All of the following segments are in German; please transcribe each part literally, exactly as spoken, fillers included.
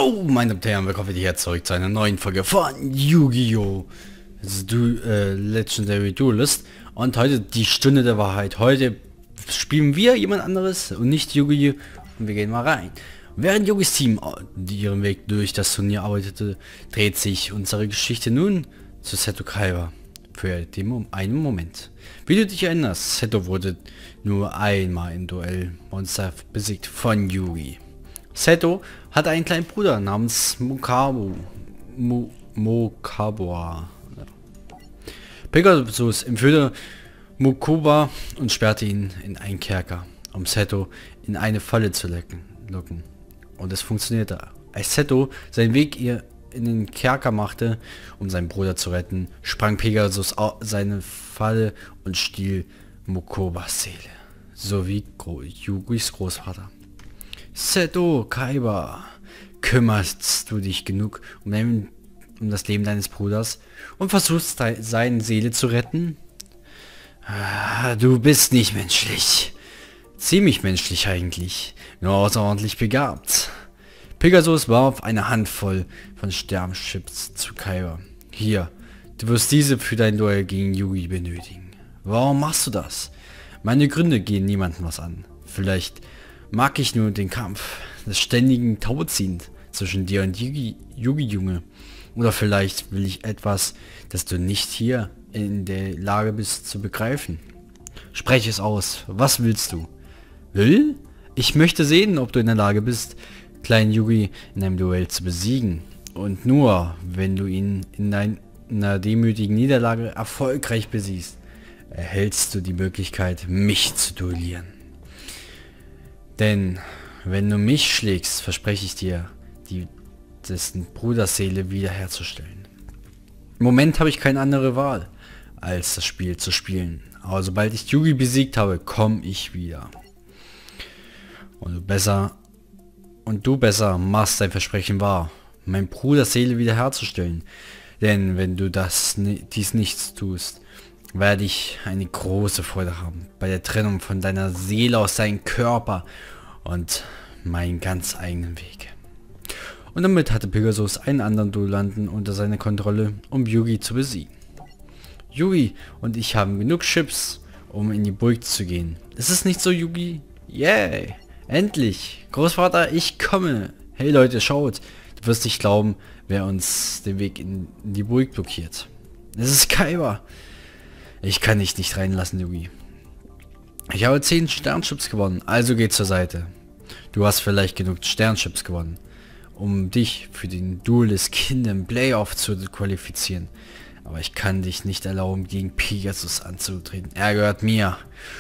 So, meine Damen und Herren, willkommen hier zurück zu einer neuen Folge von Yu-Gi-Oh! Du, äh, Legendary Duelist. Und heute die Stunde der Wahrheit. Heute spielen wir jemand anderes und nicht Yu-Gi-Oh! Und wir gehen mal rein. Während Yugis Team ihren Weg durch das Turnier arbeitete, dreht sich unsere Geschichte nun zu Seto Kaiba. Für den, einen Moment. Wie du dich erinnerst, Seto wurde nur einmal im Duell Monster besiegt von Yugi. Seto hatte einen kleinen Bruder namens Mokabu. Mo Mokaboa. Ja. Pegasus entführte Mokuba und sperrte ihn in einen Kerker, um Seto in eine Falle zu locken. Und es funktionierte. Als Seto seinen Weg ihr in den Kerker machte, um seinen Bruder zu retten, sprang Pegasus seine Falle und stiel Mokobas Seele, sowie Gro Yugis Großvater. Seto Kaiba, kümmerst du dich genug um, dein, um das Leben deines Bruders und versuchst seine Seele zu retten? Ah, du bist nicht menschlich. Ziemlich menschlich eigentlich, nur außerordentlich begabt. Pegasus warf eine Handvoll von Sternchips zu Kaiba. Hier, du wirst diese für dein Duell gegen Yugi benötigen. Warum machst du das? Meine Gründe gehen niemandem was an. Vielleicht mag ich nur den Kampf des ständigen Tauziehens zwischen dir und Yugi, Yugi Junge. Oder vielleicht will ich etwas, das du nicht hier in der Lage bist zu begreifen. Spreche es aus. Was willst du? Will? Ich möchte sehen, ob du in der Lage bist, kleinen Yugi in einem Duell zu besiegen. Und nur, wenn du ihn in, dein, in einer demütigen Niederlage erfolgreich besiegst, erhältst du die Möglichkeit, mich zu duellieren. Denn wenn du mich schlägst, verspreche ich dir, die dessen Bruderseele wiederherzustellen. Im Moment habe ich keine andere Wahl, als das Spiel zu spielen. Aber sobald ich Yugi besiegt habe, komme ich wieder. Und du besser und du besser machst dein Versprechen wahr, mein Bruders Seele wiederherzustellen. Denn wenn du das dies nicht tust, werde ich eine große Freude haben bei der Trennung von deiner Seele aus deinem Körper und meinen ganz eigenen Weg. Und damit hatte Pegasus einen anderen Duellanten unter seiner Kontrolle, um Yugi zu besiegen. Yugi und ich haben genug Chips, um in die Burg zu gehen. Ist es nicht so, Yugi? Yay! Endlich! Großvater, ich komme! Hey Leute, schaut! Du wirst nicht glauben, wer uns den Weg in die Burg blockiert. Es ist Kaiba! Ich kann dich nicht reinlassen, Yugi. Ich habe zehn Sternchips gewonnen, also geh zur Seite. Du hast vielleicht genug Sternchips gewonnen, um dich für den Duelist Kingdom Playoff zu qualifizieren. Aber ich kann dich nicht erlauben, gegen Pegasus anzutreten. Er gehört mir.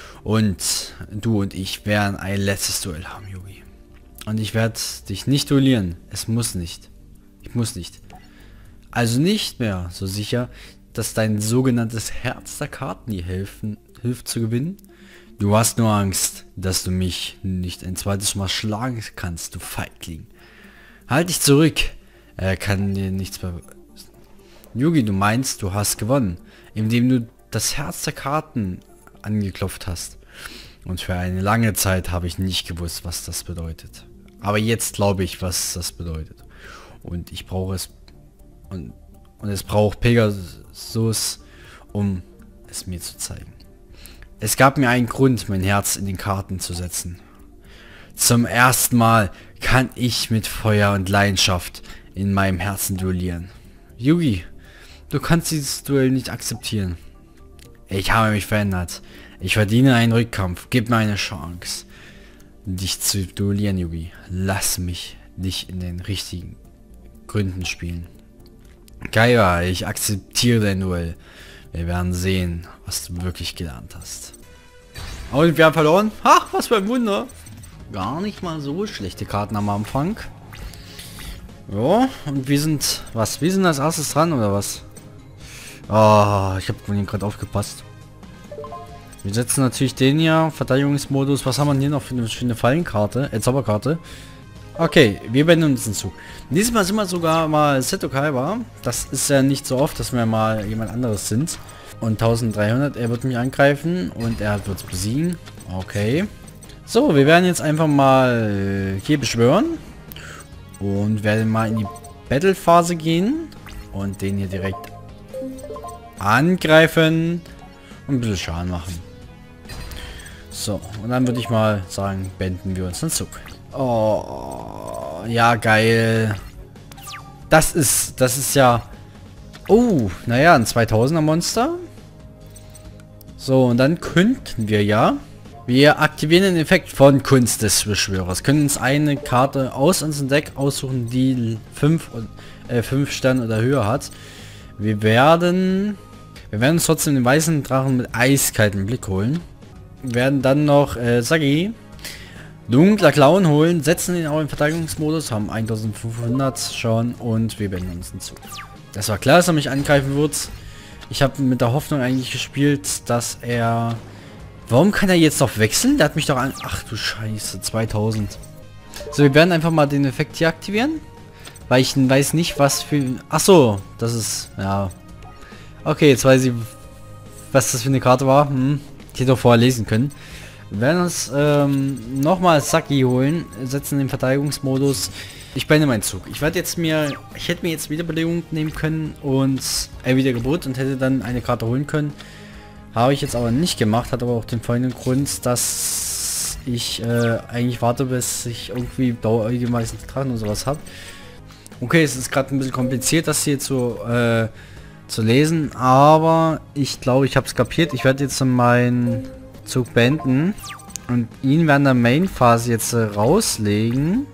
Und du und ich werden ein letztes Duell haben, Yugi. Und ich werde dich nicht duellieren. Es muss nicht. Ich muss nicht. Also nicht mehr so sicher, dass dein sogenanntes Herz der Karten dir helfen, hilft zu gewinnen. Du hast nur Angst, dass du mich nicht ein zweites Mal schlagen kannst, du Feigling. Halt dich zurück. Er kann dir nichts mehr... Yugi, du meinst, du hast gewonnen, indem du das Herz der Karten angeklopft hast. Und für eine lange Zeit habe ich nicht gewusst, was das bedeutet. Aber jetzt glaube ich, was das bedeutet. Und ich brauche es... Und, und es braucht Pegasus, um es mir zu zeigen. Es gab mir einen Grund, mein Herz in den Karten zu setzen. Zum ersten Mal kann ich mit Feuer und Leidenschaft in meinem Herzen duellieren. Yugi, du kannst dieses Duell nicht akzeptieren. Ich habe mich verändert. Ich verdiene einen Rückkampf. Gib mir eine Chance, dich zu duellieren, Yugi. Lass mich dich in den richtigen Gründen spielen. Kaiba, ich akzeptiere dein Duell. Wir werden sehen, was du wirklich gelernt hast. Und wir haben verloren. Ach, was für ein Wunder. Gar nicht mal so schlechte Karten am Anfang. Ja, und wir sind... Was? Wir sind als erstes dran, oder was? Oh, ich habe gerade aufgepasst. Wir setzen natürlich den hier. Verteidigungsmodus. Was haben wir hier noch für eine, für eine Fallenkarte? Äh, Zauberkarte. Okay, wir wenden uns hinzu. Diesmal sind wir sogar mal Seto Kaiba. Das ist ja nicht so oft, dass wir mal jemand anderes sind. Und eintausenddreihundert, er wird mich angreifen und er wird besiegen. Okay. So, wir werden jetzt einfach mal hier beschwören. Und werde mal in die Battle-Phase gehen. Und den hier direkt angreifen. Und ein bisschen Schaden machen. So, und dann würde ich mal sagen, beenden wir uns den Zug. Oh, ja, geil. Das ist, das ist ja... Oh, naja, ein zweitausender Monster. So, und dann könnten wir ja... Wir aktivieren den Effekt von Kunst des Beschwörers. Können uns eine Karte aus unserem Deck aussuchen, die fünf äh, Sterne oder höher hat. Wir werden... Wir werden uns trotzdem den weißen Drachen mit eiskaltem Blick holen. Wir werden dann noch äh, Sagi, dunkler Clown holen, setzen ihn auch im Verteidigungsmodus, haben eintausendfünfhundert schon und wir beenden uns hinzu. Das war klar, dass er mich angreifen wird. Ich habe mit der Hoffnung eigentlich gespielt, dass er... Warum kann er jetzt noch wechseln? Der hat mich doch an... Ach du Scheiße, zweitausend. So, wir werden einfach mal den Effekt hier aktivieren. Weil ich weiß nicht, was für... Ach so, das ist... Ja. Okay, jetzt weiß ich, was das für eine Karte war. Hm. Ich hätte doch vorher lesen können. Wir werden uns ähm, nochmal Saki holen. Setzen den Verteidigungsmodus. Ich beende meinen Zug. Ich werde jetzt mir... Ich hätte mir jetzt Wiederbelebung nehmen können und... Äh, Wiedergeburt und hätte dann eine Karte holen können. Habe ich jetzt aber nicht gemacht, hat aber auch den folgenden Grund, dass ich äh, eigentlich warte, bis ich irgendwie blauäugige weißen Drachen und sowas habe. Okay, es ist gerade ein bisschen kompliziert, das hier zu, äh, zu lesen, aber ich glaube, ich habe es kapiert. Ich werde jetzt meinen Zug beenden und ihn während der Main-Phase jetzt äh, rauslegen.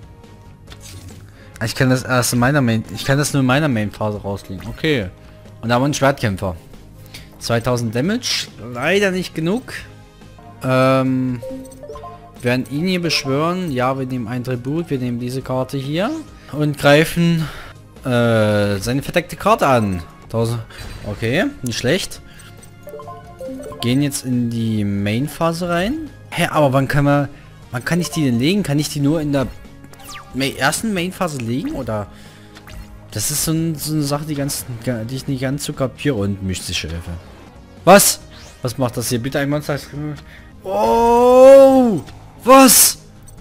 Ich kann das erst in meiner Main, ich kann das nur in meiner Main-Phase rauslegen. Okay. Und da haben wir einen Schwertkämpfer. zweitausend Damage, leider nicht genug. Ähm, wir werden ihn hier beschwören. Ja, wir nehmen ein Tribut, wir nehmen diese Karte hier und greifen äh, seine verdeckte Karte an. tausend. Okay, nicht schlecht. Gehen jetzt in die Main-Phase rein. Hä, aber wann kann man, wann kann ich die denn legen? Kann ich die nur in der Ma ersten Main-Phase legen oder? Das ist so, ein, so eine Sache, die, ganz, die ich nicht ganz so kapiere. Und mystische Hilfe. Was? Was macht das hier? Bitte ein Monster. Oh! Was?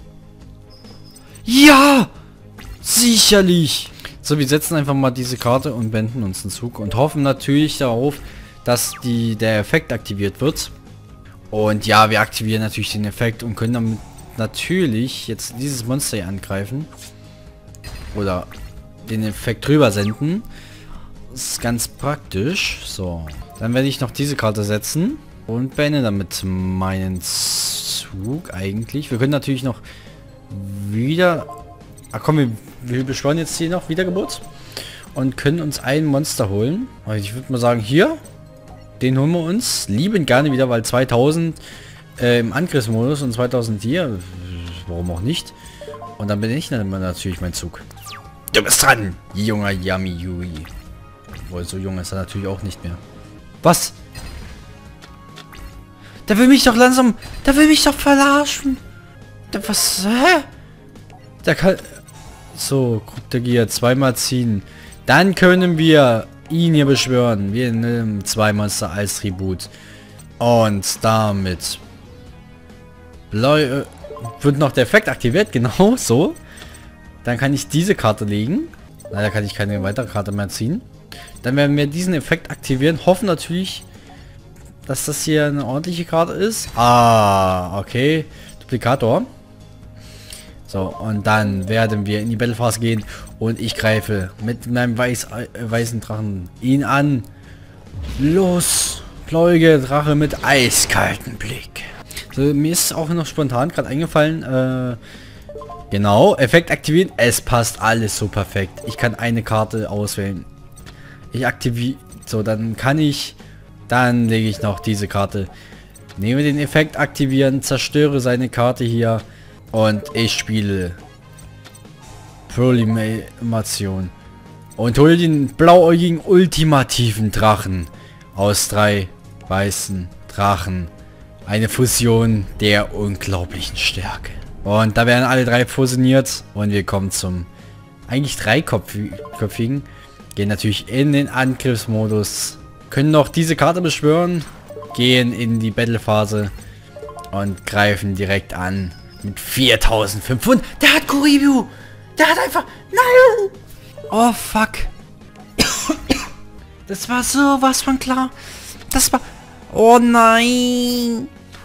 Ja! Sicherlich! So, wir setzen einfach mal diese Karte und beenden uns den Zug. Und hoffen natürlich darauf, dass die, der Effekt aktiviert wird. Und ja, wir aktivieren natürlich den Effekt und können damit natürlich jetzt dieses Monster hier angreifen. Oder... den Effekt drüber senden. Das ist ganz praktisch. So. Dann werde ich noch diese Karte setzen. Und beende damit meinen Zug eigentlich. Wir können natürlich noch wieder... Ach komm, wir, wir beschwören jetzt hier noch Wiedergeburt. Und können uns ein Monster holen. Ich würde mal sagen, hier. Den holen wir uns. Lieben gerne wieder, weil zweitausend äh, im Angriffsmodus und zweitausend hier. Warum auch nicht. Und dann bin ich dann natürlich mein Zug. Du bist dran, junger Yami Yui. Obwohl, so jung ist er natürlich auch nicht mehr. Was? Der will mich doch langsam... Der will mich doch verarschen. Der was... Hä? Der kann... So, Gruppe der Gier. Zweimal ziehen. Dann können wir ihn hier beschwören. Wir nehmen zwei Monster als Tribut. Und damit... Blau, äh, wird noch der Effekt aktiviert. Genau so. Dann kann ich diese Karte legen. Leider kann ich keine weitere Karte mehr ziehen. Dann werden wir diesen Effekt aktivieren. Hoffen natürlich, dass das hier eine ordentliche Karte ist. Ah, okay. Duplikator. So, und dann werden wir in die Battle-Phase gehen. Und ich greife mit meinem weiß, äh, weißen Drachen ihn an. Los, Pläuge, Drache mit eiskaltem Blick. So, mir ist auch noch spontan gerade eingefallen, äh... Genau, Effekt aktivieren. Es passt alles so perfekt. Ich kann eine Karte auswählen. Ich aktiviere... So, dann kann ich... Dann lege ich noch diese Karte. Nehme den Effekt aktivieren, zerstöre seine Karte hier. Und ich spiele... Prolymation. Und hole den blauäugigen ultimativen Drachen. Aus drei weißen Drachen. Eine Fusion der unglaublichen Stärke. Und da werden alle drei fusioniert. Und wir kommen zum eigentlich dreiköpfigen. Gehen natürlich in den Angriffsmodus. Können noch diese Karte beschwören. Gehen in die Battle-Phase. Und greifen direkt an. Mit viertausendfünfhundert. Der hat Kuribu. Der hat einfach... Nein! Oh, fuck. Das war sowas von klar. Das war... Oh nein!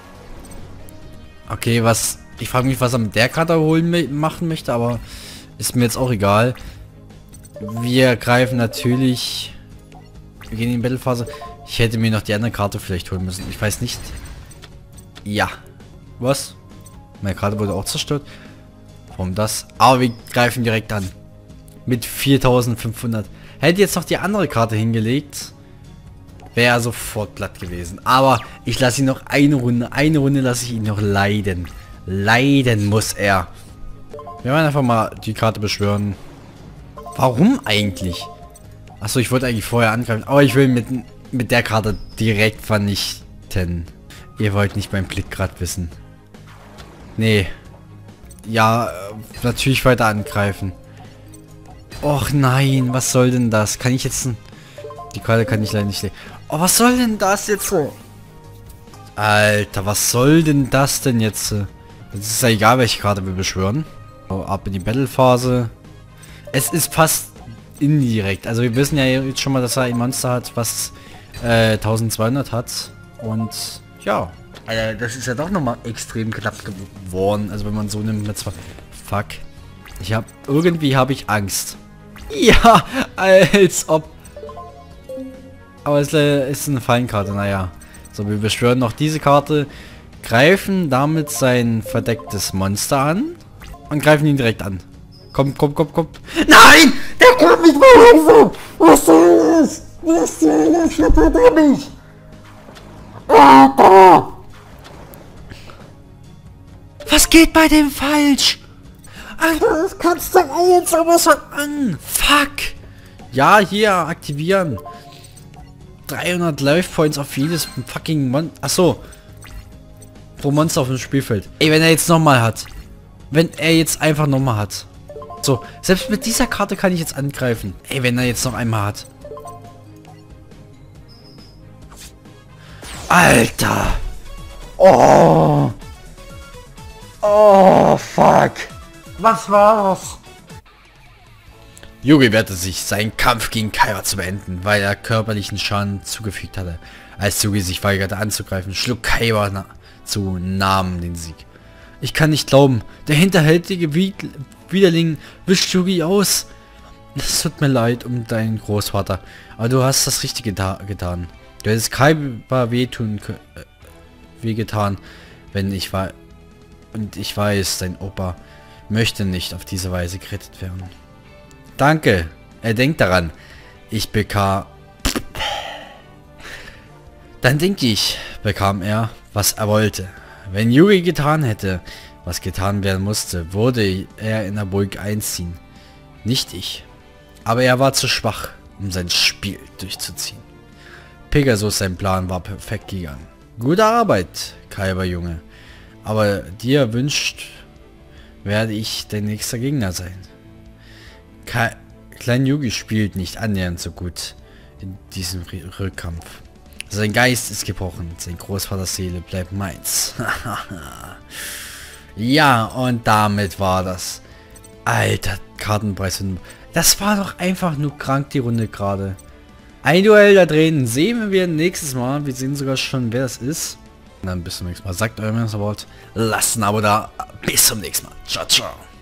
Okay, was... Ich frage mich, was er mit der Karte holen machen möchte, aber ist mir jetzt auch egal. Wir greifen natürlich... Wir gehen in die Battlephase. Ich hätte mir noch die andere Karte vielleicht holen müssen. Ich weiß nicht. Ja. Was? Meine Karte wurde auch zerstört. Warum das? Aber wir greifen direkt an. Mit viertausendfünfhundert. Hätte jetzt noch die andere Karte hingelegt, wäre er sofort platt gewesen. Aber ich lasse ihn noch eine Runde. Eine Runde lasse ich ihn noch leiden. Leiden muss er. Wir werden einfach mal die Karte beschwören. Warum eigentlich? Achso, ich wollte eigentlich vorher angreifen. Aber ich will mit, mit der Karte direkt vernichten. Ihr wollt nicht meinen Blick gerade wissen. Nee. Ja, natürlich weiter angreifen. Och nein, was soll denn das? Kann ich jetzt... Die Karte kann ich leider nicht legen. Oh, was soll denn das jetzt so? Alter, was soll denn das denn jetzt? Es ist ja egal, welche Karte wir beschwören. Oh, ab in die Battlephase. Es ist fast indirekt. Also wir wissen ja jetzt schon mal, dass er ein Monster hat, was äh, eintausendzweihundert hat. Und ja. Alter, das ist ja doch nochmal extrem knapp geworden. Also wenn man so nimmt mit zwei... Fuck. Ich hab... Irgendwie habe ich Angst. Ja, als ob... Aber es äh, ist eine Fallenkarte, naja. So, wir beschwören noch diese Karte. Greifen damit sein verdecktes Monster an. Und greifen ihn direkt an. Komm, komm, komm, komm. Nein! Der kommt nicht mehr Hilfe! Was soll das? Was soll das? Verdammt mich! Alter! Was geht bei dem falsch? Alter, das kannst du jetzt aber so an. Fuck. Ja, hier, aktivieren. dreihundert Life Points auf jedes fucking Mon... Achso. Pro Monster auf dem Spielfeld. Ey, wenn er jetzt nochmal hat. Wenn er jetzt einfach nochmal hat. So, selbst mit dieser Karte kann ich jetzt angreifen. Ey, wenn er jetzt noch einmal hat. Alter. Oh. Oh, fuck. Was war's? Yugi wehrte sich, seinen Kampf gegen Kaiba zu beenden, weil er körperlichen Schaden zugefügt hatte. Als Yugi sich weigerte anzugreifen, schlug Kaiba na zu Namen den Sieg. Ich kann nicht glauben, der hinterhältige Wied Widerling wischt Yugi aus. Es tut mir leid um deinen Großvater, aber du hast das Richtige getan. Du hättest Kaiba wehtun äh, wehgetan, wenn ich war. Und ich weiß, dein Opa möchte nicht auf diese Weise gerettet werden. Danke. Er denkt daran. Ich bekam... Dann denke ich, bekam er, was er wollte. Wenn Yugi getan hätte, was getan werden musste, würde er in der Burg einziehen. Nicht ich. Aber er war zu schwach, um sein Spiel durchzuziehen. Pegasus, sein Plan war perfekt gegangen. Gute Arbeit, Kaiba Junge. Aber dir wünscht, werde ich dein nächster Gegner sein. Ka Klein Yugi spielt nicht annähernd so gut in diesem Rückkampf. Sein Geist ist gebrochen, sein Großvaters Seele bleibt meins. Ja, und damit war das. Alter, Kartenpreis. Das war doch einfach nur krank, die Runde gerade. Ein Duell da drin sehen wir nächstes Mal. Wir sehen sogar schon, wer das ist. Und dann bis zum nächsten Mal. Sagt eurem Wort, lasst ein Abo da. Bis zum nächsten Mal. Ciao, ciao.